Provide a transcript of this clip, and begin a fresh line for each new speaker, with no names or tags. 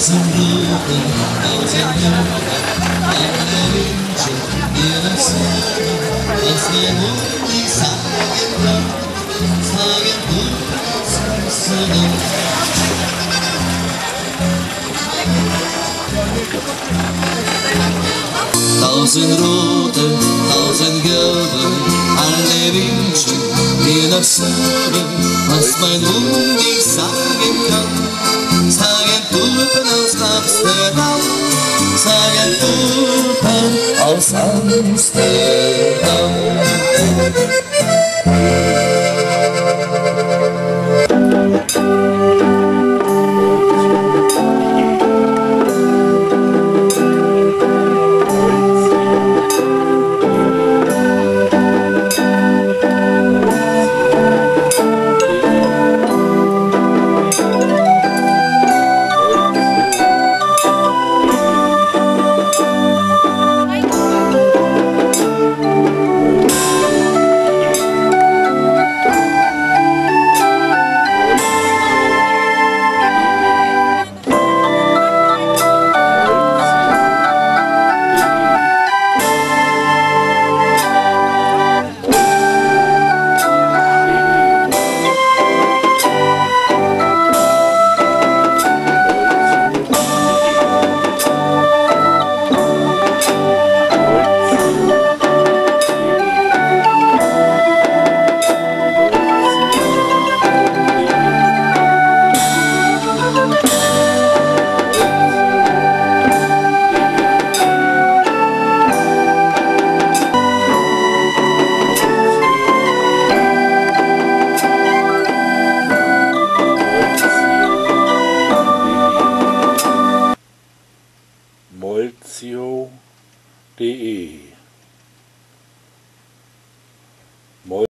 tausend Rote, tausend Jahre, alle Wünsche dir das Leben, was wir mutig sagen kann, sagen du, tausend Rote, tausend Gelbe, alle Wünsche dir das Leben, was mein Mund nicht sagen kann, sagen Tulpen aus Amsterdam, sagen Tulpen aus Amsterdam.